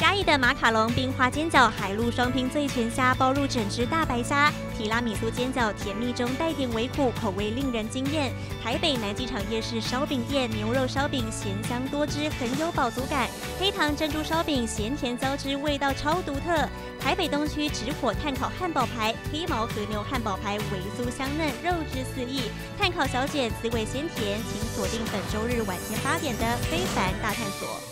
嘉义的马卡龙冰花煎饺，海陆双拼最全虾包入整只大白虾；提拉米苏煎饺甜蜜中带点微苦，口味令人惊艳。台北南机场夜市烧饼店牛肉烧饼咸香多汁，很有饱足感。黑糖珍珠烧饼咸甜交织，味道超独特。台北东区直火炭烤汉堡排，黑毛和牛汉堡排微酥香嫩，肉质四溢。炭烤小姐滋味鲜甜，请锁定本周日晚间8点的《非凡大探索》。